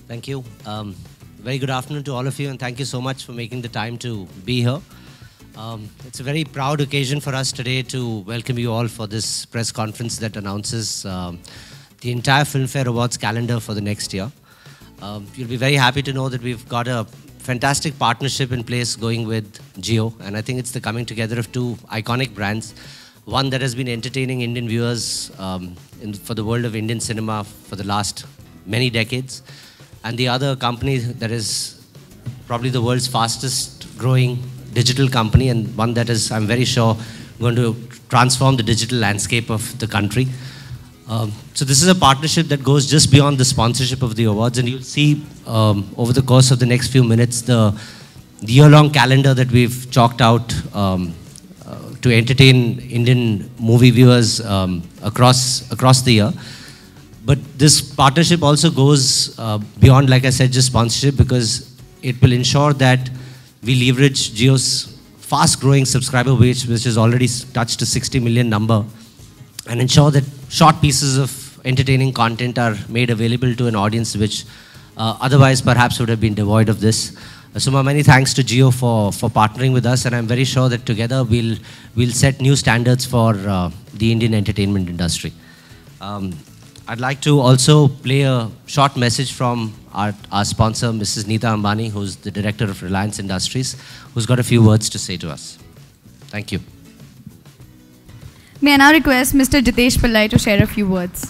Thank you. Very good afternoon to all of you, and thank you so much for making the time to be here. It's a very proud occasion for us today to welcome you all for this press conference that announces the entire Filmfare Awards calendar for the next year. You'll be very happy to know that we've got a fantastic partnership in place going with Jio, and I think it's the coming together of two iconic brands. One that has been entertaining Indian viewers for the world of Indian cinema for the last many decades, and the other company that is probably the world's fastest growing digital company, and one that is, I'm very sure, going to transform the digital landscape of the country. So this is a partnership that goes just beyond the sponsorship of the awards, and you'll see over the course of the next few minutes the year-long calendar that we've chalked out to entertain Indian movie viewers across the year. But this partnership also goes beyond, like I said, just sponsorship, because it will ensure that we leverage Jio's fast-growing subscriber base, which has already touched a 60 million number, and ensure that short pieces of entertaining content are made available to an audience which otherwise perhaps would have been devoid of this. So my many thanks to Jio for partnering with us, and I'm very sure that together we'll set new standards for the Indian entertainment industry. I'd like to also play a short message from our sponsor, Mrs. Neeta Ambani, who's the Director of Reliance Industries, who's got a few words to say to us. Thank you. May I now request Mr. Jitesh Pillai to share a few words.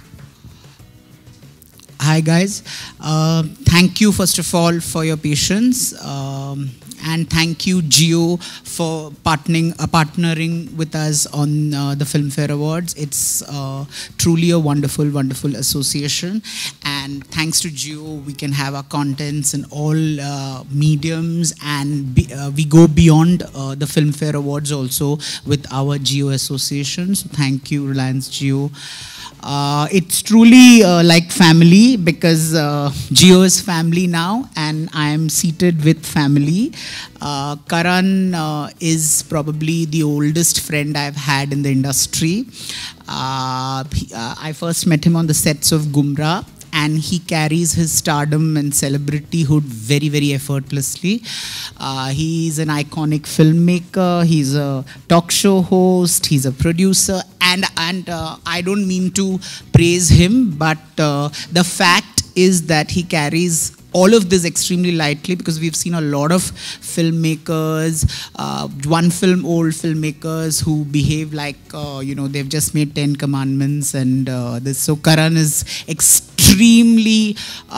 Hi guys, thank you first of all for your patience, and thank you Jio for partnering with us on the Filmfare Awards. It's truly a wonderful association, and thanks to Jio we can have our contents in all mediums, and we go beyond the Filmfare Awards also with our Jio association. So thank you Reliance Jio. It's truly like family, because Jio is family now, and I am seated with family. Karan is probably the oldest friend I've had in the industry. I first met him on the sets of Gumrah, and he carries his stardom and celebrityhood very effortlessly. He's an iconic filmmaker, he's a talk show host, he's a producer, and I don't mean to praise him, but the fact is that he carries all of this extremely lightly, because we've seen a lot of filmmakers, old filmmakers who behave like, they've just made 10 commandments and this. So Karan is extremely,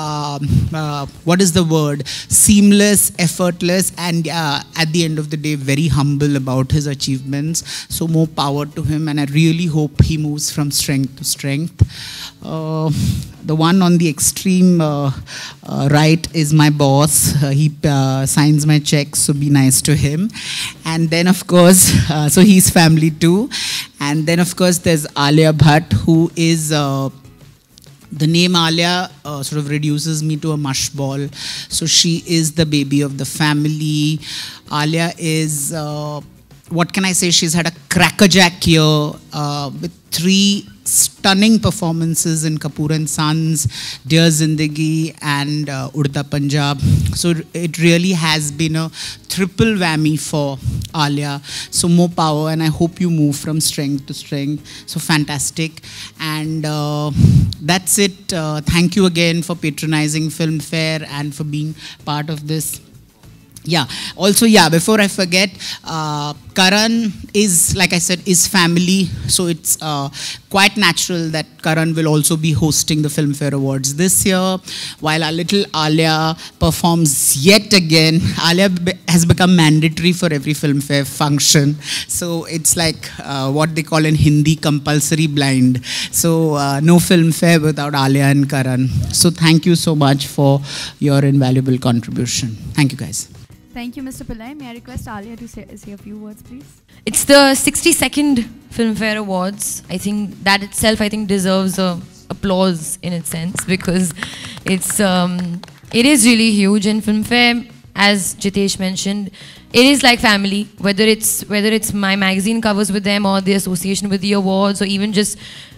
seamless, effortless, and at the end of the day, very humble about his achievements. So more power to him, and I really hope he moves from strength to strength. The one on the extreme right is my boss. He signs my checks, so be nice to him. And then of course, so he's family too. And then of course there's Alia Bhatt, who is, the name Alia sort of reduces me to a mush ball. So she is the baby of the family. Alia is, what can I say, she's had a crackerjack year with 3 stunning performances in Kapoor and Sons, Dear Zindagi, and Udta Punjab. So it really has been a triple whammy for Alia. So more power, and I hope you move from strength to strength. So fantastic. And that's it. Thank you again for patronizing Filmfare and for being part of this. Yeah, also, yeah, before I forget, Karan is, like I said, is family, so it's quite natural that Karan will also be hosting the Filmfare Awards this year, while our little Alia performs yet again. Alia has become mandatory for every Filmfare function, so it's like what they call in Hindi compulsory blind. So no Filmfare without Alia and Karan. So thank you so much for your invaluable contribution. Thank you guys. Thank you, Mr. Pillai. May I request Alia to say a few words, please? It's the 62nd Filmfare Awards. I think that itself, deserves applause in its sense, because it is really huge. And Filmfare, as Jitesh mentioned, it is like family. Whether it's my magazine covers with them, or the association with the awards, or even just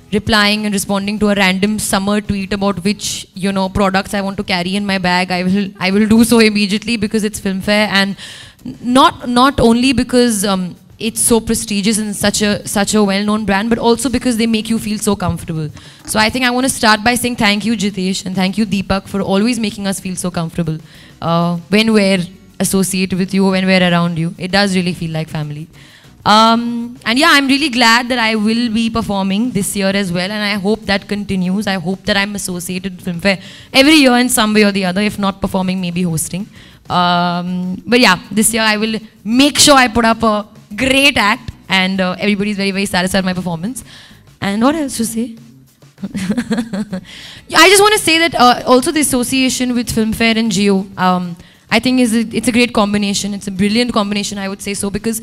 replying and responding to a random summer tweet about which, you know, products I want to carry in my bag, I will do so immediately because it's Filmfare, and not only because it's so prestigious and such a well-known brand, but also because they make you feel so comfortable. So I think I want to start by saying thank you, Jitesh, and thank you, Deepak, for always making us feel so comfortable when we're associated with you, when we're around you. It does really feel like family. And yeah, I'm really glad that I will be performing this year as well, and I hope that continues. I hope that I'm associated with Filmfare every year in some way or the other, if not performing, maybe hosting. But yeah, this year I will make sure I put up a great act, and everybody's very, very satisfied with my performance. And what else to say? I just want to say that also the association with Filmfare and Jio, I think it's a great combination. It's a brilliant combination, I would say so, because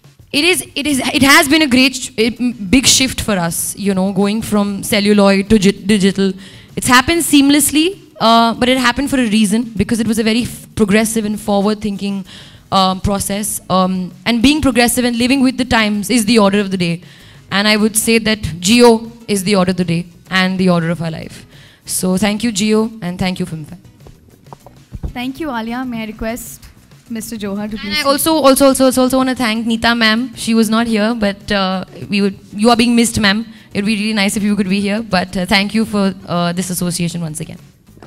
it has been a big shift for us, you know, going from celluloid to digital. It's happened seamlessly, but it happened for a reason, because it was a very progressive and forward-thinking process. And being progressive and living with the times is the order of the day. And I would say that Jio is the order of the day and the order of our life. So thank you, Jio, and thank you, Filmfare. Thank you, Alia. May I request Mr. Johar to please... And I also want to thank Neeta ma'am. She was not here, but you are being missed, ma'am. It would be really nice if you could be here, but thank you for this association once again.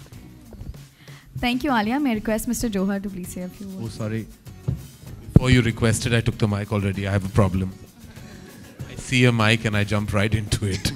Thank you, Alia. May I request Mr. Johar to please say a few words? Oh, sorry. Before you requested, I took the mic already. I have a problem. I see a mic and I jump right into it.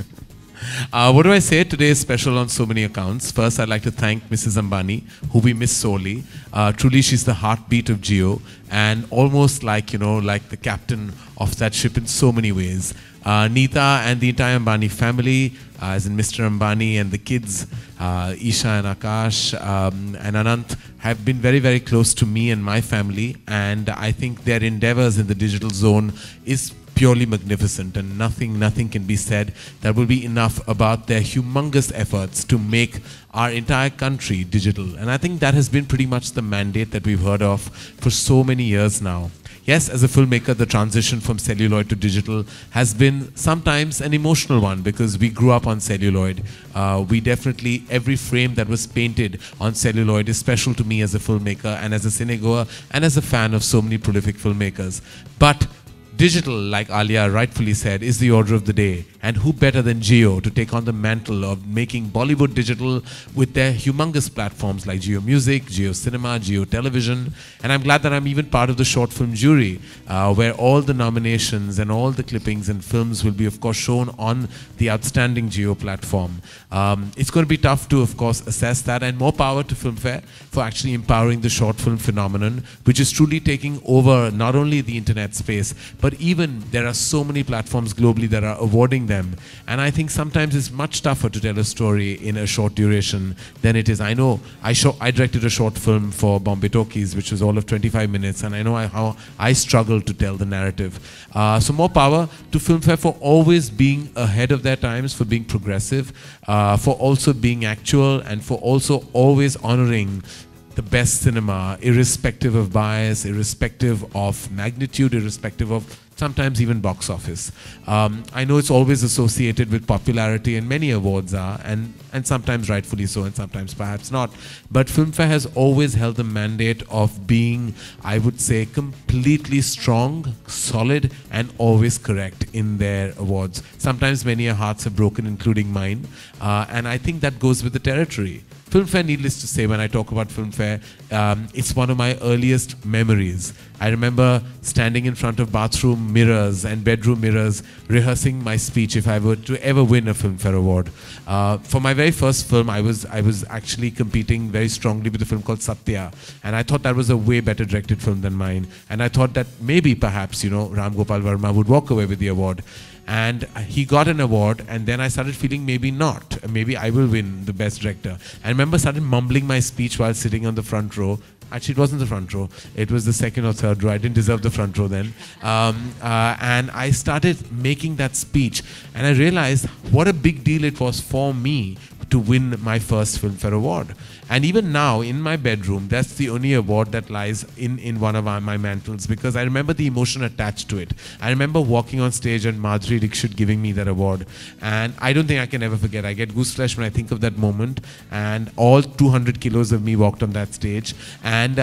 What do I say? Today is special on so many accounts. First, I'd like to thank Mrs. Ambani, who we miss sorely. Truly, she's the heartbeat of Jio, and almost like, you know, like the captain of that ship in so many ways. Neeta and the entire Ambani family, as in Mr. Ambani and the kids, Isha and Akash and Anant, have been very, very close to me and my family, and I think their endeavors in the digital zone is purely magnificent, and nothing can be said that will be enough about their humongous efforts to make our entire country digital. And I think that has been pretty much the mandate that we've heard of for so many years now. Yes, as a filmmaker, the transition from celluloid to digital has been sometimes an emotional one, because we grew up on celluloid. We definitely, every frame that was painted on celluloid is special to me as a filmmaker and as a cinegoer and as a fan of so many prolific filmmakers. But digital, like Alia rightfully said, is the order of the day. And who better than Jio to take on the mantle of making Bollywood digital with their humongous platforms like Jio Music, Jio Cinema, Jio Television. And I'm glad that I'm even part of the short film jury, where all the nominations and all the clippings and films will be, of course, shown on the outstanding Jio platform. It's going to be tough to, of course, assess that, and more power to Filmfare for actually empowering the short film phenomenon, which is truly taking over not only the internet space, but even there are so many platforms globally that are awarding them. And I think sometimes it's much tougher to tell a story in a short duration than it is. I know I directed a short film for Bombay Talkies, which was all of 25 minutes, and I know how I struggled to tell the narrative. So more power to Filmfare for always being ahead of their times, for being progressive, for also being actual, and for also always honoring the best cinema, irrespective of bias, irrespective of magnitude, irrespective of sometimes even box office. I know it's always associated with popularity, and many awards are, and sometimes rightfully so, and sometimes perhaps not. But Filmfare has always held the mandate of being, I would say, completely strong, solid, and always correct in their awards. Sometimes many hearts have broken, including mine, and I think that goes with the territory. Filmfare, needless to say, when I talk about Filmfare, it's one of my earliest memories. I remember standing in front of bathroom mirrors and bedroom mirrors, rehearsing my speech if I were to ever win a Filmfare award. For my very first film, I was actually competing very strongly with a film called Satya, and I thought that was a way better directed film than mine. And I thought that maybe, perhaps, you know, Ram Gopal Verma would walk away with the award. And he got an award, and then I started feeling maybe not. Maybe I will win the best director. I remember started mumbling my speech while sitting on the front row. Actually, it wasn't the front row. It was the second or third row. I didn't deserve the front row then. And I started making that speech, and I realized what a big deal it was for me to win my first Filmfare Award. And even now, in my bedroom, that's the only award that lies in one of my mantles, because I remember the emotion attached to it. I remember walking on stage and Madhuri Dixit giving me that award. And I don't think I can ever forget. I get gooseflesh when I think of that moment. And all 200 kilos of me walked on that stage. And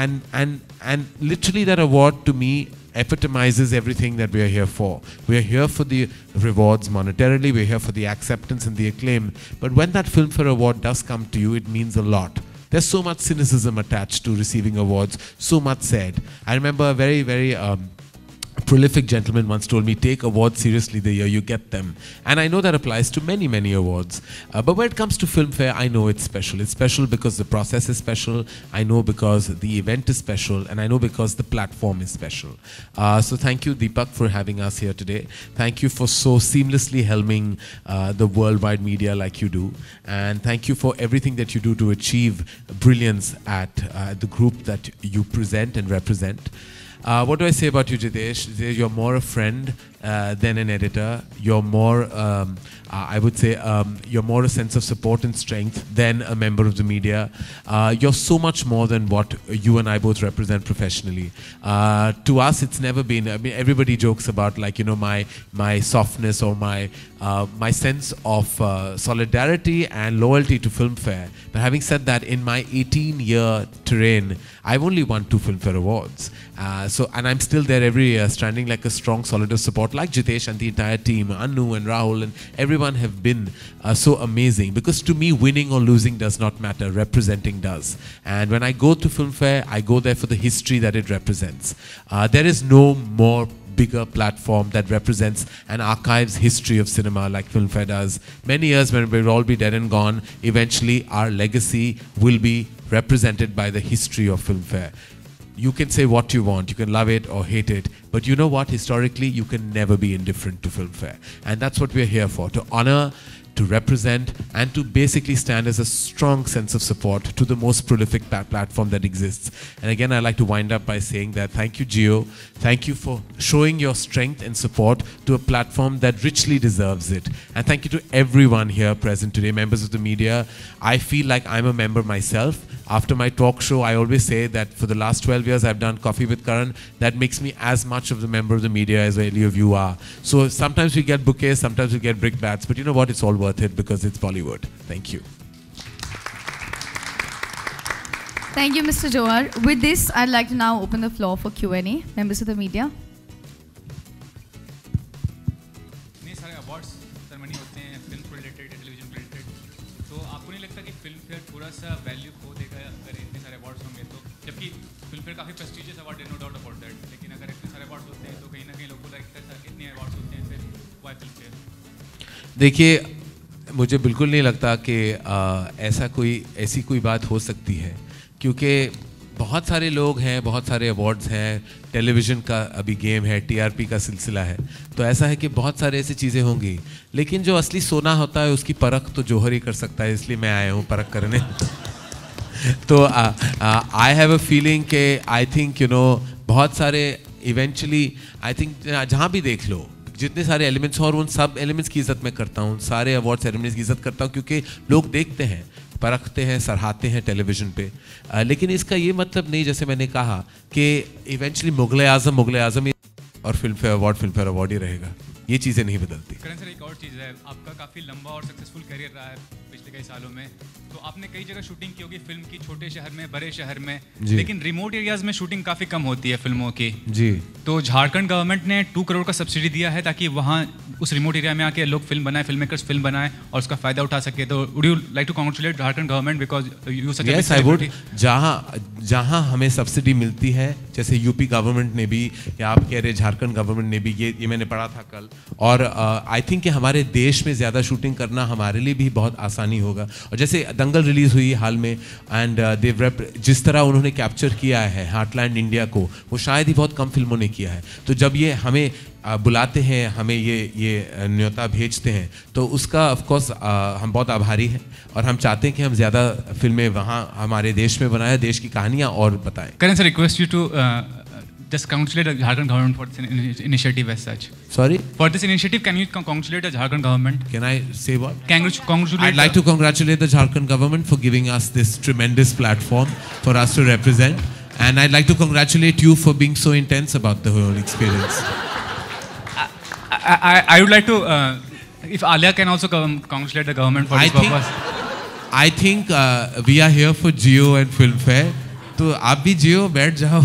literally that award to me epitomizes everything that we are here for. We are here for the rewards monetarily, we are here for the acceptance and the acclaim. But when that Filmfare Award does come to you, it means a lot. There's so much cynicism attached to receiving awards, so much said. I remember a very, very prolific gentleman once told me, take awards seriously the year you get them. And I know that applies to many, many awards. But when it comes to Filmfare, I know it's special. It's special because the process is special. I know because the event is special. And I know because the platform is special. So thank you, Deepak, for having us here today. Thank you for so seamlessly helming the worldwide media like you do. And thank you for everything that you do to achieve brilliance at the group that you present and represent. What do I say about you, Jitesh? You're more a friend than an editor. You're more, I would say, you're more a sense of support and strength than a member of the media. You're so much more than what you and I both represent professionally. To us, it's never been, I mean, everybody jokes about, like, you know, my softness or my sense of solidarity and loyalty to Filmfare. But having said that, in my 18-year terrain, I've only won 2 Filmfare Awards. And I'm still there every year, standing like a strong, solid of support, like Jitesh and the entire team, Anu and Rahul, and everyone have been so amazing. Because to me, winning or losing does not matter, representing does. And when I go to Filmfare, I go there for the history that it represents. There is no more bigger platform that represents and archives history of cinema like Filmfare does. Many years when we'll all be dead and gone, eventually our legacy will be represented by the history of Filmfare. You can say what you want, you can love it or hate it, but you know what, historically you can never be indifferent to Filmfare. And that's what we're here for, to honor, to represent, and to basically stand as a strong sense of support to the most prolific platform that exists. And again, I'd like to wind up by saying that thank you, Gio. Thank you for showing your strength and support to a platform that richly deserves it. And thank you to everyone here present today, members of the media. I feel like I'm a member myself. After my talk show, I always say that for the last 12 years I've done Coffee with Karan. That makes me as much of the member of the media as any of you are. So sometimes we get bouquets, sometimes we get brickbats, but you know what? It's all worth it because it's Bollywood. Thank you. Thank you, Mr. Johar. With this, I'd like to now open the floor for Q&A. Members of the media. काफी prestigious award है, no doubt about that, लेकिन अगर इतने सारे awards होते हैं तो कहीं ना कहीं लोगों को लगता है इतने अवार्ड्स होते हैं फिर व्हाई फिल्मफेयर? देखिए, मुझे बिल्कुल नहीं लगता कि ऐसी कोई बात हो सकती है, क्योंकि बहुत सारे लोग हैं, बहुत सारे अवार्ड्स हैं, टेलीविज़न का अभी गेम है, टीआरपी का सिलसिला है, तो ऐसा है कि बहुत सारे ऐसी चीज़ें होंगी, लेकिन जो असली सोना होता है उसकी परख तो जौहर ही कर सकता है, इसलिए मैं आया हूँ परख करने। तो आई हैव अ फीलिंग के आई थिंक यू नो बहुत सारे इवेंचुअली आई थिंक जहाँ भी देख लो जितने सारे एलिमेंट्स हैं, और उन सब एलिमेंट्स की इज़्ज़त मैं करता हूँ, सारे अवार्ड सेरेमनीज़ की इज़्ज़त करता हूँ, क्योंकि लोग देखते हैं, परखते हैं, सराहते हैं टेलीविज़न पे। लेकिन इसका ये मतलब नहीं, जैसे मैंने कहा, कि इवेंचुअली मुग़ल आज़म और फिल्मफेयर अवार्ड ही रहेगा, ये चीज़ें नहीं बदलती। करण सर, एक और चीज़ है, आपका काफ़ी लंबा और सक्सेसफुल करियर रहा है पिछले कई सालों में, तो आपने कई जगह शूटिंग की होगी फिल्म की, छोटे शहर में, बड़े शहर में, लेकिन रिमोट एरियाज में शूटिंग काफ़ी कम होती है फिल्मों की जी। तो झारखंड गवर्नमेंट ने 2 करोड़ का सब्सिडी दिया है ताकि वहाँ उस रिमोट एरिया में आके लोग फिल्म बनाए, फिल्म मेकर्स फिल्म बनाए और उसका फ़ायदा उठा सके। तो would you like to congratulate Jharkhand government because you such yes I would. जहाँ हमें सब्सिडी मिलती है, जैसे यूपी गवर्नमेंट ने भी, या आप कह रहे झारखंड गवर्नमेंट ने भी, ये मैंने पढ़ा था कल, और आई थिंक कि हमारे देश में ज़्यादा शूटिंग करना हमारे लिए भी बहुत आसानी होगा। और जैसे दंगल रिलीज़ हुई हाल में, एंड जिस तरह उन्होंने कैप्चर किया है हार्टलैंड इंडिया को, वो शायद ही बहुत कम फिल्मों ने किया है। तो जब ये हमें बुलाते हैं, हमें ये न्योता भेजते हैं, तो उसका ऑफ कोर्स हम बहुत आभारी हैं, और हम चाहते हैं कि हम ज़्यादा फिल्में वहाँ हमारे देश में बनाएं, देश की कहानियाँ और बताएं। Karan sir, request you to just congratulate the Jharkhand government for this initiative as such. Sorry? For this initiative, can you congratulate the Jharkhand government? Can I say what? Congratulate. I'd like to congratulate the Jharkhand government for giving us this tremendous platform for us to represent. And I'd like to congratulate you for being so intense about the whole experience. I would like to, if Alia can also congratulate the government for this purpose. I think we are here for Jio and Filmfare. तो आप भी जियो, बैठ जाओ.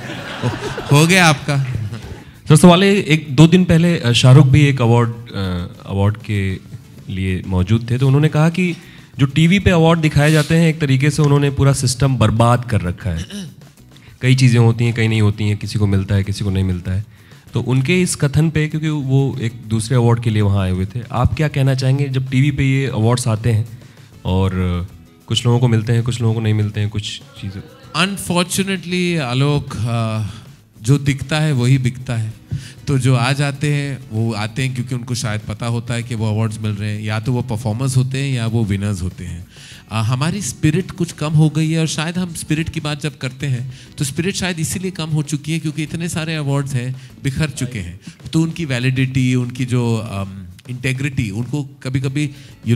हो गया आपका. दोस्तों वाले 1-2 दिन पहले शाहरुख भी एक अवार्ड के लिए मौजूद थे, तो उन्होंने कहा कि जो टीवी पे अवार्ड दिखाए जाते हैं एक तरीके से उन्होंने पूरा सिस्टम बर्बाद कर रखा है. कई चीज़ें होती हैं, कई नहीं होती हैं, किसी को मिलता है, किसी को नहीं मिलता है. तो उनके इस कथन पे, क्योंकि वो एक दूसरे अवार्ड के लिए वहाँ आए हुए थे, आप क्या कहना चाहेंगे जब टीवी पे ये अवार्ड्स आते हैं और कुछ लोगों को मिलते हैं, कुछ लोगों को नहीं मिलते हैं, कुछ चीज़ें? अनफॉर्चुनेटली आलोक, जो दिखता है वही बिकता है. तो जो आ जाते हैं वो आते हैं क्योंकि उनको शायद पता होता है कि वो अवार्ड्स मिल रहे हैं, या तो वो परफॉर्मर्स होते हैं या वो विनर्स होते हैं. हमारी स्पिरिट कुछ कम हो गई है, और शायद हम स्पिरिट की बात जब करते हैं तो स्पिरिट शायद इसीलिए कम हो चुकी है क्योंकि इतने सारे अवार्ड्स हैं, बिखर चुके हैं. तो उनकी वैलिडिटी, उनकी जो इंटेग्रिटी, उनको कभी कभी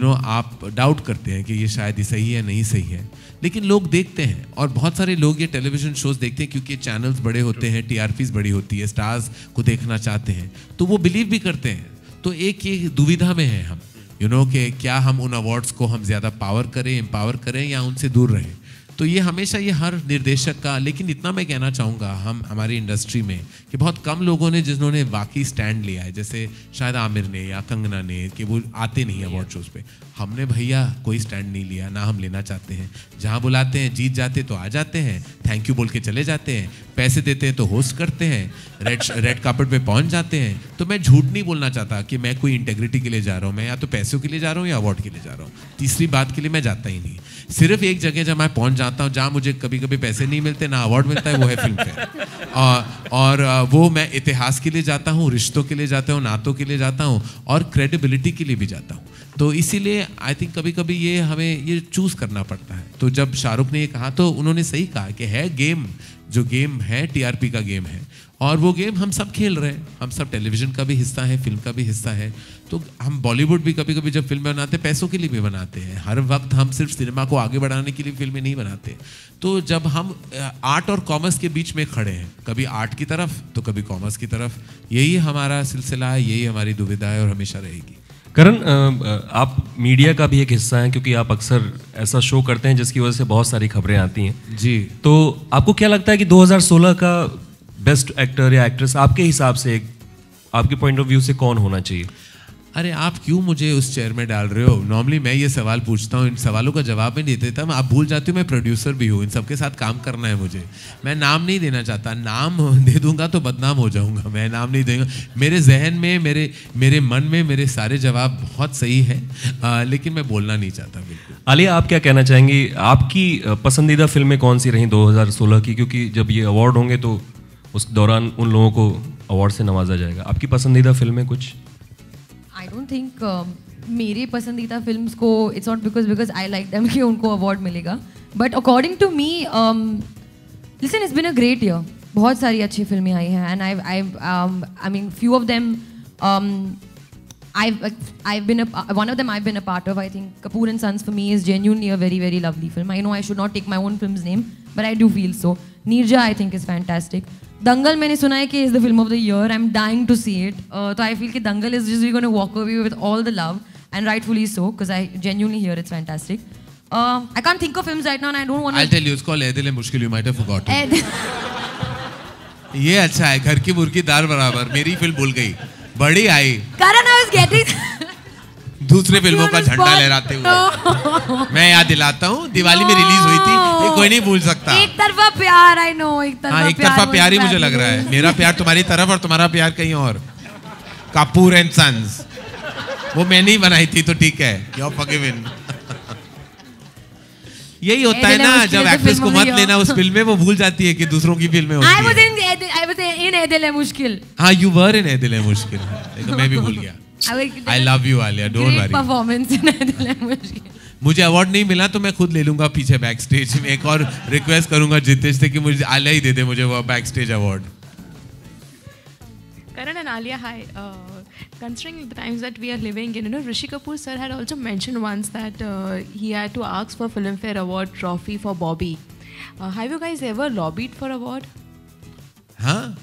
आप डाउट करते हैं कि ये शायद ही सही है, नहीं सही है. लेकिन लोग देखते हैं, और बहुत सारे लोग ये टेलीविज़न शोज़ देखते हैं क्योंकि चैनल्स बड़े होते हैं, टीआरपीज़ बड़ी होती है, स्टार्स को देखना चाहते हैं, तो वो बिलीव भी करते हैं. तो एक ये दुविधा में है हम, कि क्या हम उन अवार्ड्स को हम ज़्यादा पावर करें, एम्पावर करें, या उनसे दूर रहें. तो ये हमेशा ये हर निर्देशक का. लेकिन इतना मैं कहना चाहूँगा हमारी इंडस्ट्री में कि बहुत कम लोगों ने जिन्होंने वाकई स्टैंड लिया है, जैसे शायद आमिर ने या कंगना ने, कि वो आते नहीं अवार्ड शोज़ पे. हमने भैया कोई स्टैंड नहीं लिया, ना हम लेना चाहते हैं. जहाँ बुलाते हैं, जीत जाते तो आ जाते हैं, थैंक यू बोल के चले जाते हैं, पैसे देते हैं तो होस्ट करते हैं, रेड कार्पेट पे पहुंच जाते हैं. तो मैं झूठ नहीं बोलना चाहता कि मैं कोई इंटेग्रिटी के लिए जा रहा हूँ. मैं या तो पैसों के लिए जा रहा हूँ या अवार्ड के लिए जा रहा हूँ. तीसरी बात के लिए मैं जाता ही नहीं. सिर्फ एक जगह जब मैं पहुंच जाता हूँ जहाँ मुझे कभी कभी पैसे नहीं मिलते, ना अवार्ड मिलता है, वो है फिल्मफेयर. और वो मैं इतिहास के लिए जाता हूँ, रिश्तों के लिए जाता हूँ, नातों के लिए जाता हूँ, और क्रेडिबिलिटी के लिए भी जाता हूँ. तो इसीलिए आई थिंक कभी कभी ये हमें ये चूज़ करना पड़ता है. तो जब शाहरुख ने ये कहा तो उन्होंने सही कहा कि है गेम, जो गेम है टीआरपी का गेम है, और वो गेम हम सब खेल रहे हैं. हम सब टेलीविज़न का भी हिस्सा है, फिल्म का भी हिस्सा है. तो हम बॉलीवुड भी कभी कभी जब फिल्में बनाते हैं पैसों के लिए भी बनाते हैं. हर वक्त हम सिर्फ सिनेमा को आगे बढ़ाने के लिए फिल्में नहीं बनाते. तो जब हम आर्ट और कॉमर्स के बीच में खड़े हैं, कभी आर्ट की तरफ तो कभी कॉमर्स की तरफ, यही हमारा सिलसिला है, यही हमारी दुविधा है और हमेशा रहेगी. करण, आप मीडिया का भी एक हिस्सा हैं क्योंकि आप अक्सर ऐसा शो करते हैं जिसकी वजह से बहुत सारी खबरें आती हैं. जी. तो आपको क्या लगता है कि 2016 का बेस्ट एक्टर या एक्ट्रेस आपके हिसाब से, आपके पॉइंट ऑफ व्यू से कौन होना चाहिए? अरे आप क्यों मुझे उस चेयर में डाल रहे हो? नॉर्मली मैं ये सवाल पूछता हूँ, इन सवालों का जवाब मैं नहीं देता. आप भूल जाते हो मैं प्रोड्यूसर भी हूँ, इन सबके साथ काम करना है मुझे. मैं नाम नहीं देना चाहता. नाम दे दूंगा तो बदनाम हो जाऊंगा. मैं नाम नहीं दूंगा. मेरे जहन में, मेरे मन में मेरे सारे जवाब बहुत सही हैं, लेकिन मैं बोलना नहीं चाहता. बिल्कुल. आलिया, आप क्या कहना चाहेंगी? आपकी पसंदीदा फिल्में कौन सी रहीं 2016 की? क्योंकि जब ये अवार्ड होंगे तो उस दौरान उन लोगों को अवार्ड से नवाजा जाएगा. आपकी पसंदीदा फिल्में कुछ? आई डोंट थिंक मेरे पसंदीदा फिल्म्स को, it's not because I like them कि उनको अवार्ड मिलेगा. But according to me, listen, it's been a great year. बहुत सारी अच्छी फिल्में आई हैं, and I mean few of them one of them I've been a part of. I think Kapoor and Sons for me is genuinely a very, very lovely film. I know I should not take my own film's name, but I do feel so. Neerja I think is fantastic. Dangal मैंने सुना है कि is the film of the year. I'm dying to see it. So I feel कि Dangal is just going to walk away with all the love, and rightfully so, because I genuinely hear it's fantastic. I can't think of films right now, and I don't want to. I'll tell you, it's called Ae Dil Hai Mushkil. You might have forgotten. ये अच्छा है, घर की मुर्गी दाल बराबर. मेरी film भूल गई, बड़ी आई. Karan, I was getting. दूसरे फिल्मों का झंडा लहराते हुए मैं याद दिलाता हूँ, दिवाली में रिलीज हुई थी, ये कोई नहीं भूल सकता. एक तरफा प्यार, I know, एक तरफा प्यार ही मुझे लग रहा है. मेरा प्यार तुम्हारी तरफ और तुम्हारा प्यार कहीं और. कपूर एंड सन्स, वो मैंने ही बनाई थी तो ठीक है. You're forgiven. यही होता है ना, जब एक्ट्रेस को मत लेना उस फिल्म में, वो भूल जाती है कि दूसरों की फिल्में होती हैं. I was in Ae Dil Hai Mushkil. हाँ, you were in Ae Dil Hai Mushkil. देखो मैं भी भूल गया. I love you Alia, don't worry. Performance in Ae Dil Hai Mushkil. मुझे अवार्ड नहीं मिला तो मैं खुद ले लूंगा पीछे बैक स्टेज में. एक और रिक्वेस्ट करूंगा जितेश से कि मुझे आलिया ही दे दे मुझे वो back stage award. Alia, hi. Considering the times that we are living in, Rishi Kapoor sir had also mentioned once that he had to ask for Filmfare Award trophy for Bobby. Have you guys ever lobbied for award? Huh?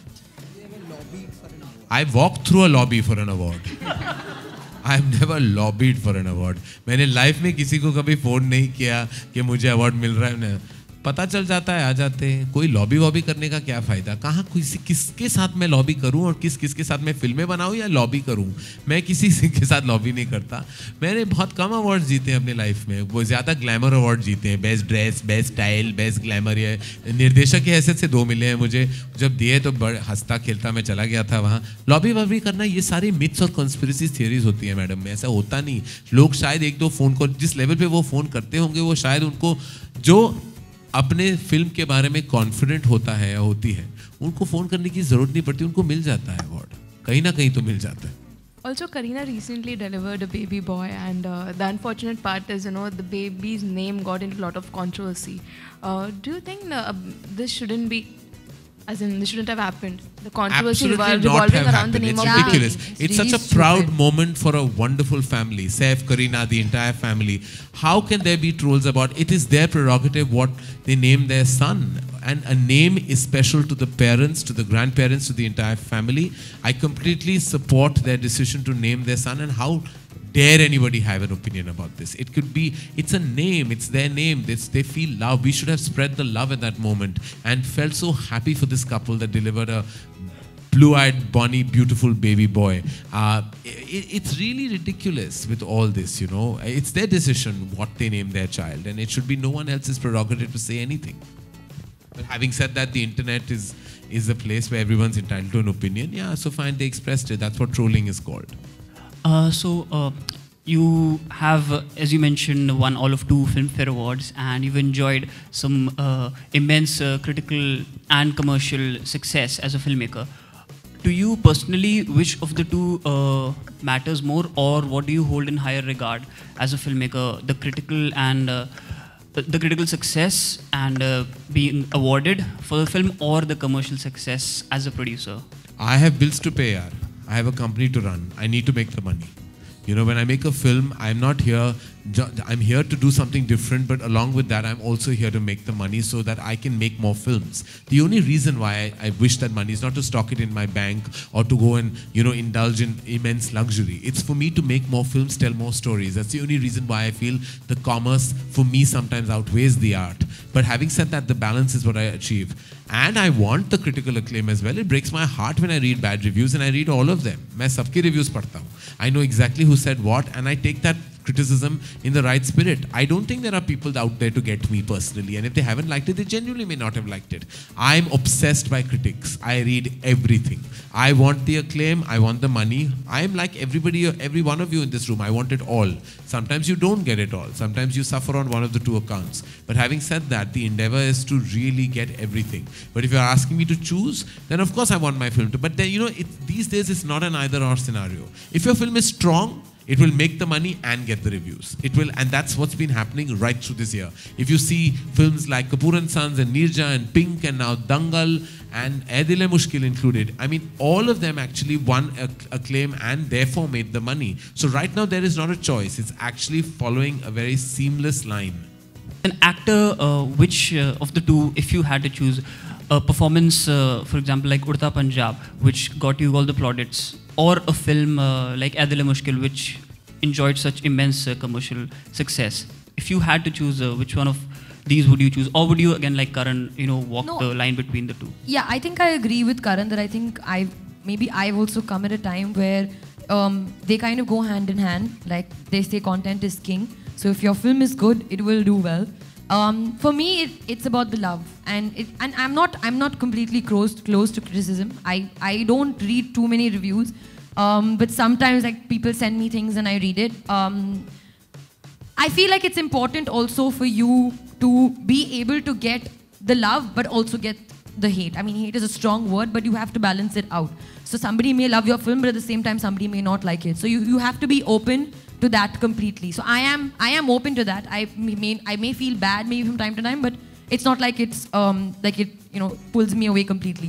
I walked through a lobby for an award. I've never lobbied for an award. मैंने life में किसी को कभी phone नहीं किया कि मुझे award मिल रहा है. पता चल जाता है, आ जाते हैं. कोई लॉबी वॉबी करने का क्या फ़ायदा? कहाँ किसके साथ मैं लॉबी करूँ और किसके साथ मैं फिल्में बनाऊँ या लॉबी करूँ? मैं किसी के साथ लॉबी नहीं करता. मैंने बहुत कम अवार्ड जीते हैं अपने लाइफ में. वो ज़्यादा ग्लैमर अवार्ड जीते हैं. Best dress, best style, best glamour. ये निर्देशक की हैसियत से 2 मिले हैं मुझे. जब दिए तो हंसता खेलता मैं चला गया था वहाँ. लॉबी वॉबी करना, ये सारी मिथ्स और कॉन्स्पिरेसी थियरीज होती हैं मैडम में. ऐसा होता नहीं. लोग शायद 1-2 फ़ोन को जिस लेवल पे वो फ़ोन करते होंगे, वो शायद उनको जो अपने फिल्म के बारे में कॉन्फिडेंट होता है या होती है, उनको फ़ोन करने की ज़रूरत नहीं पड़ती. उनको मिल जाता है अवार्ड, कहीं ना कहीं तो मिल जाता है. Also, Kareena recently delivered a baby boy, and the unfortunate part is, the baby's name got into a lot of controversy. Do you think this shouldn't be, as in this shouldn't have happened? The controversy revolving around the name of the baby. It's ridiculous. It's such a proud moment for a wonderful family. Saif, Kareena, the entire family. How can there be trolls about it? Is their prerogative what they name their son. And a name is special to the parents, to the grandparents, to the entire family. I completely support their decision to name their son. And how dare anybody have an opinion about this? It could be, it's a name, it's their name. They feel love. We should have spread the love at that moment and felt so happy for this couple that delivered a blue-eyed, bonny, beautiful baby boy. It's really ridiculous with all this, It's their decision what they name their child, and it should be no one else's prerogative to say anything. But having said that, the internet is a place where everyone's entitled to an opinion. Yeah, so fine, they expressed it. That's what trolling is called. You have, as you mentioned, won all of 2 Filmfare Awards, and you've enjoyed some immense critical and commercial success as a filmmaker. To you personally, which of the 2 matters more, or what do you hold in higher regard as a filmmaker? The critical and the critical success and being awarded for the film, or the commercial success as a producer? I have bills to pay, yaar. I have a company to run. I need to make the money. When I make a film, I'm not here, I'm here to do something different, but along with that, I'm also here to make the money so that I can make more films. The only reason why I wish that money is not to stock it in my bank or to go and, indulge in immense luxury. It's for me to make more films, tell more stories. That's the only reason why I feel the commerce for me sometimes outweighs the art. But having said that, the balance is what I achieve. And I want the critical acclaim as well. It breaks my heart when I read bad reviews, and I read all of them. मैं सबके reviews पढ़ता हूँ. I know exactly who said what, and I take that criticism in the right spirit. I don't think there are people out there to get me personally, and if they haven't liked it, they genuinely may not have liked it. I'm obsessed by critics. I read everything. I want the acclaim. I want the money. I'm like everybody, every one of you in this room. I want it all. Sometimes you don't get it all. Sometimes you suffer on one of the 2 accounts. But having said that, the endeavor is to really get everything. But if you're asking me to choose, then of course I want my film to. But then, these days it's not an either-or scenario. If your film is strong, it will make the money and get the reviews. It will, and that's what's been happening right through this year. If you see films like Kapoor & Sons and Neerja and Pink and now Dangal and Ae Dil Hai Mushkil included, I mean, all of them actually won acclaim and therefore made the money. So right now there is not a choice. It's actually following a very seamless line. An actor, which of the 2, if you had to choose, a performance, for example, like Udta Punjab, which got you all the plaudits, or a film like Ae Dil Hai Mushkil, which enjoyed such immense commercial success. If you had to choose, which one of these would you choose? Or would you, again, like Karan, walk the line between the 2? Yeah, I think I agree with Karan that I think I've also come at a time where they kind of go hand in hand. Like they say, content is king. So if your film is good, it will do well. For me, it's about the love, and I'm not completely close to criticism. I don't read too many reviews, but sometimes like people send me things and I read it. I feel like it's important also for you to be able to get the love, but also get the hate. I mean, hate is a strong word, but you have to balance it out. So somebody may love your film, but at the same time, somebody may not like it. So you have to be open to that completely. So I am open to that. I may feel bad maybe from time to time, but it's not like it's like it pulls me away completely.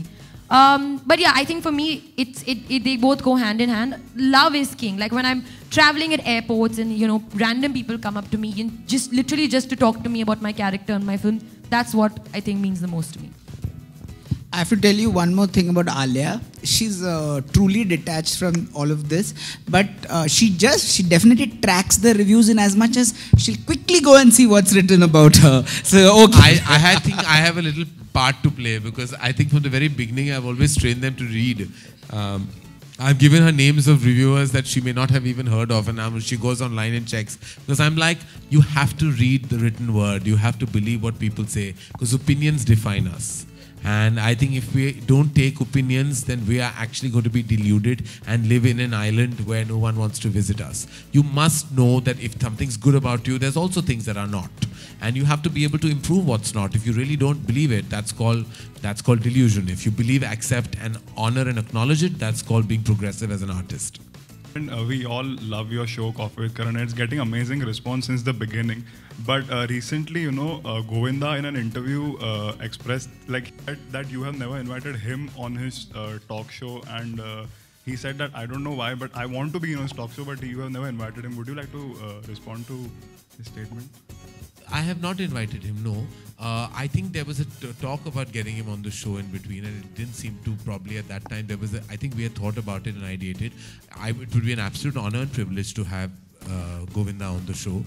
But yeah, I think for me, they both go hand in hand. Love is king. Like when I'm traveling at airports and, you know, random people come up to me and just literally just to talk to me about my character and my film, that's what I think means the most to me. I have to tell you one more thing about Alia. She's truly detached from all of this, but she definitely tracks the reviews in as much as she'll quickly go and see what's written about her. So okay. I think I have a little part to play because I think from the very beginning I've always trained them to read. I've given her names of reviewers that she may not have even heard of, and now she goes online and checks. Because I'm like, you have to read the written word. You have to believe what people say, because opinions define us. And I think if we don't take opinions, then we are actually going to be deluded and live in an island where no one wants to visit us. You must know that if something's good about you, there's also things that are not. And you have to be able to improve what's not. If you really don't believe it, that's called delusion. If you believe, accept, and honor and acknowledge it, that's called being progressive as an artist. And we all love your show, Coffee with Karan. It's getting amazing response since the beginning. But recently, you know, Govinda in an interview expressed like that you have never invited him on his talk show, and he said that I don't know why, but I want to be on his talk show, but you have never invited him. Would you like to respond to his statement? I have not invited him, no. I think there was a talk about getting him on the show in between, and it didn't seem to probably at that time. I think we had thought about it and ideated. It would be an absolute honor and privilege to have Govinda on the show.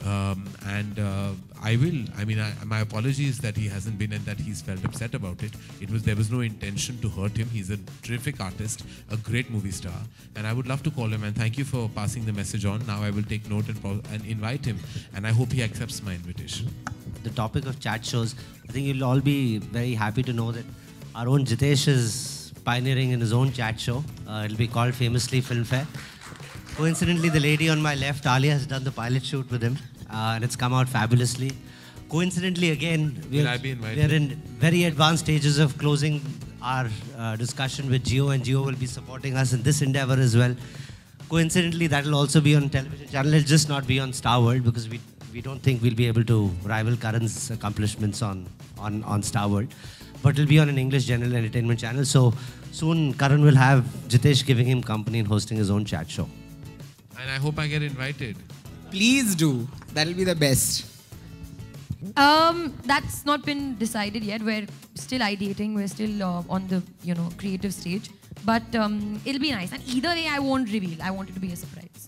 I will. I mean, my apologies that he hasn't been and that he's felt upset about it. There was no intention to hurt him. He's a terrific artist, a great movie star, and I would love to call him. And thank you for passing the message on. Now I will take note and invite him, and I hope he accepts my invitation. The topic of chat shows, I think you'll all be very happy to know that our own Jitesh is pioneering in his own chat show. It'll be called famously Filmfare. Coincidentally, the lady on my left, Alia, has done the pilot shoot with him, and it's come out fabulously. Coincidentally, again, we're in very advanced stages of closing our discussion with Jio, and Jio will be supporting us in this endeavor as well. Coincidentally, that will also be on television channel. It'll just not be on Star World, because we don't think we'll be able to rival Karan's accomplishments on Star World. But it'll be on an English general entertainment channel. So soon, Karan will have Jitesh giving him company and hosting his own chat show. And I hope I get invited. Please do. That'll be the best. That's not been decided yet. We're still ideating. We're still on the creative stage. But it'll be nice. And either way, I won't reveal. I want it to be a surprise.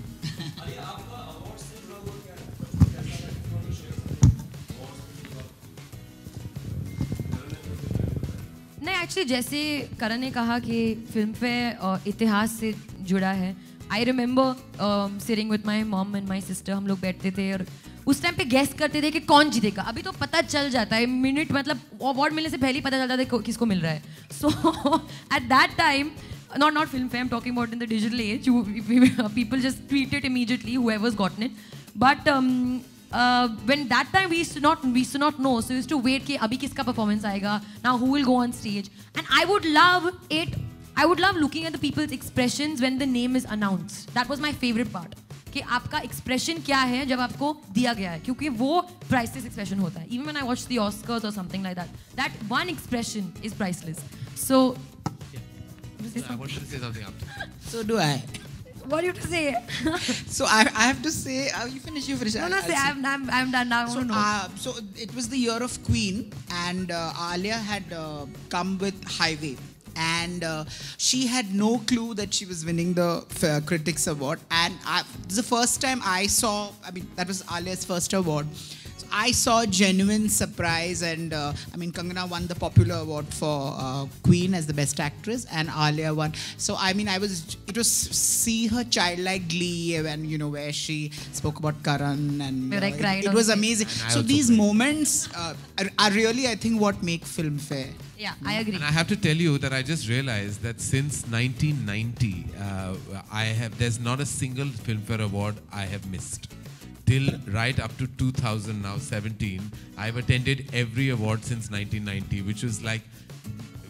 नहीं, actually जैसे करण ने कहा कि film fair इतिहास से जुड़ा है. I remember sitting with my mom and my sister. हम लोग बैठते थे और उस टाइम पे गेस करते थे कि कौन जीतेगा. अभी तो पता चल जाता है मिनट, मतलब अवार्ड मिलने से पहले ही पता चलता था किसको मिल रहा है. So at that time, not film fair, I'm talking about in the digital age, people just tweet it immediately, whoever's gotten it. But when that time we used to not know, so we used to wait कि अभी किसका performance आएगा, now who will go on stage. And I would love looking at the people's expressions when the name is announced. That was my favorite part. कि आपका expression क्या है जब आपको दिया गया है, क्योंकि वो priceless expression होता है. Even when I watch the Oscars or something like that, that one expression is priceless. So I wanted to say something after. So do I. What do you have to say? So I have to say, you finish. No, say, I'm done now. So it was the year of Queen, and Alia had come with Highway, and she had no clue that she was winning the Critics Award. And this is the first time I saw, I mean, that was Alia's first award. I saw genuine surprise, and Kangana won the Popular Award for Queen as the Best Actress, and Alia won. So it was see her childlike glee when where she spoke about Karan, and it was amazing. So these moments are really, I think, what make film fair. Yeah, I agree. And I have to tell you that I just realized that since 1990, there's not a single Filmfare Award I have missed. Till right up to 2017, I've attended every award since 1990, which was like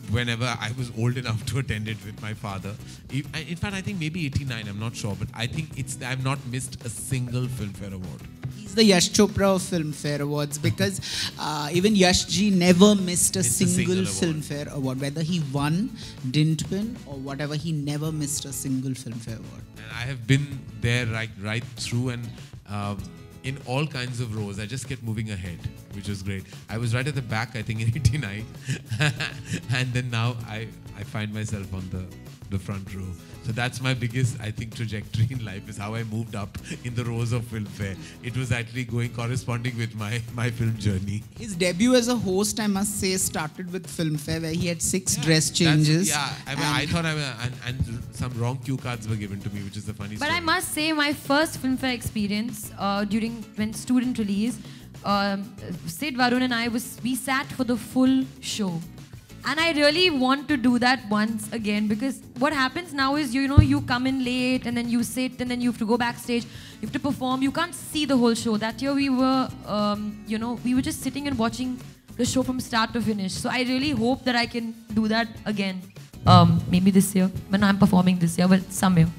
whenever I was old enough to attend it with my father. In fact, I think maybe 89, I'm not sure, but I think I've not missed a single Filmfare Award. He's the Yash Chopra of Filmfare Awards because even Yash ji never missed a single Filmfare Award. Whether he won, didn't win, or whatever, he never missed a single Filmfare Award. And I have been there right through, and in all kinds of rows. I just kept moving ahead, which was great. I was right at the back, I think, in 89. And then now I find myself on the front row. So that's my biggest, I think, trajectory in life, is how I moved up in the rows of Filmfare. It was actually corresponding with my film journey. His debut as a host, I must say, started with Filmfare, where he had 6 dress changes. I thought and some wrong cue cards were given to me, which is a funny story. But I must say, my first Filmfare experience when student release, Sid, Varun and I, we sat for the full show. And I really want to do that once again, because what happens now is, you come in late and then you sit and then you have to go backstage, you have to perform, you can't see the whole show. That year we were, we were just sitting and watching the show from start to finish. So I really hope that I can do that again. Maybe this year, when I'm performing this year, but some year.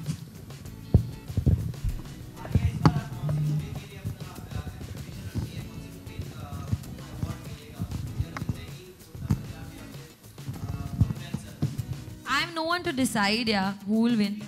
I have no one to decide, who will win.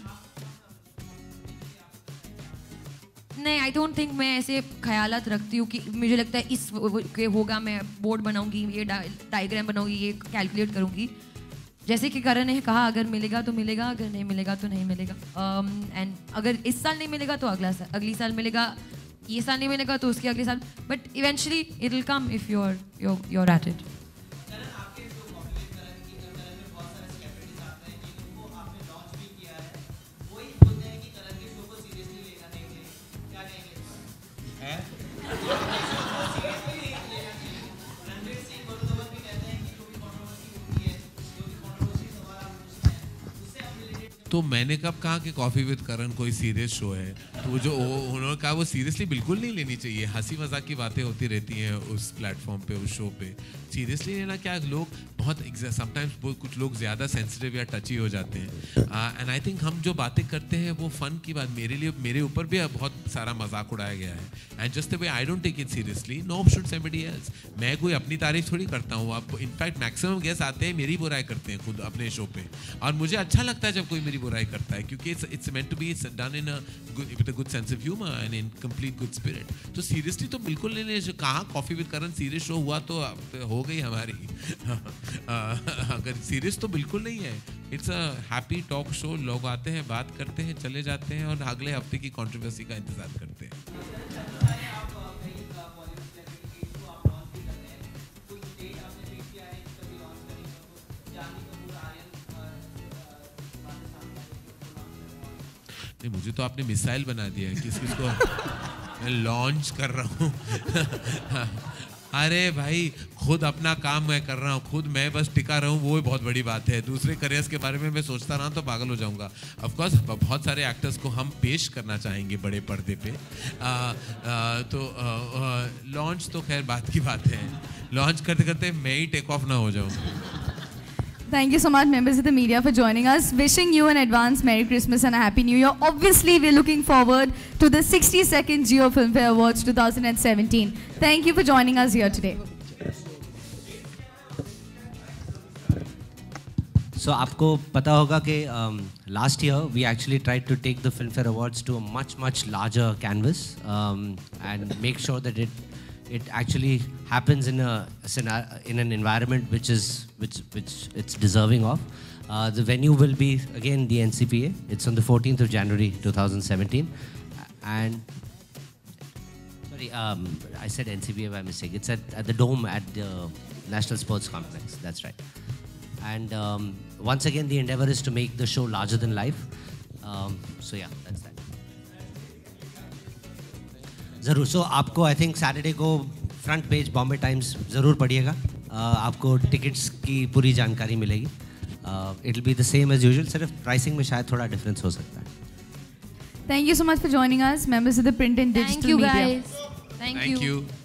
नहीं, I don't think मैं ऐसे ख्यालात रखती हूँ कि मुझे लगता है इस के होगा, मैं बोर्ड बनाऊंगी, ये डायग्राम बनाऊंगी, ये कैलकुलेट करूंगी. जैसे कि करण ने कहा, अगर मिलेगा तो मिलेगा, अगर नहीं मिलेगा तो नहीं मिलेगा. एंड अगर इस साल नहीं मिलेगा तो अगली साल मिलेगा, ये साल नहीं मिलेगा तो उसके अगले साल. But eventually it will come if you are at it. तो मैंने कब कहा कि कॉफ़ी विद करण कोई सीरियस शो है? तो जो उन्होंने कहा वो सीरियसली बिल्कुल नहीं लेनी चाहिए. हंसी मजाक की बातें होती रहती हैं उस प्लेटफॉर्म पे, उस शो पे. सीरियसली लेना क्या, लोग बहुत समटाइम्स कुछ लोग ज़्यादा सेंसिटिव या टची हो जाते हैं. एंड आई थिंक हम जो बातें करते हैं वो फ़न की बात, मेरे ऊपर भी बहुत सारा मजाक उड़ाया गया है. And just the way I don't take it seriously, no should somebody else. मैं कोई अपनी तारीफ थोड़ी करता हूँ. आप इनफैक्ट मैक्सिमम गेस्ट आते हैं मेरी बुराई करते हैं खुद अपने शो पे, और मुझे अच्छा लगता है जब कोई मेरी बुराई करता है, क्योंकि it's meant to be done in a good sense of humour and in complete good spirit. तो सीरियसली तो बिल्कुल नहीं. कहाँ coffee with Karan serious show हुआ तो हो गई हमारी. अगर सीरियस तो बिल्कुल नहीं है. It's a happy talk show. लोग आते हैं, बात करते हैं, चले जाते हैं, और अगले हफ्ते की कंट्रोवर्सी का इंतजार करते हैं. नहीं, मुझे तो आपने मिसाइल बना दिया है. किसको मैं लॉन्च कर रहा हूँ. अरे भाई, खुद अपना काम मैं कर रहा हूँ, खुद मैं बस टिका रहा हूँ, वो बहुत बड़ी बात है. दूसरे करियर्स के बारे में मैं सोचता रहा तो पागल हो जाऊँगा. ऑफ कोर्स बहुत सारे एक्टर्स को हम पेश करना चाहेंगे बड़े पर्दे पे. तो लॉन्च तो खैर बात की बात है. लॉन्च करते करते मैं ही टेक ऑफ ना हो जाऊँ. Thank you so much, members of the media, for joining us. Wishing you in advance Merry Christmas and a Happy New Year. Obviously, we're looking forward to the 62nd Jio Filmfare Awards 2017. Thank you for joining us here today. So, आपको पता होगा कि last year we actually tried to take the Filmfare Awards to a much larger canvas and make sure that it actually happens in an environment which it's deserving of. The venue will be again the NCPA. It's on the 14th of January 2017, and sorry, I said NCPA by mistake. It's at the Dome at the National Sports Complex. That's right. And once again, the endeavor is to make the show larger than life. So yeah, that's that. ज़रूर. So आपको I think Saturday को front page Bombay Times ज़रूर पढ़िएगा. आपको tickets की पूरी जानकारी मिलेगी. It will be the same as usual, सिर्फ प्राइसिंग में शायद थोड़ा डिफरेंस हो सकता है. Thank you so much for joining us, members of the print and digital media. Thank you guys. Thank you.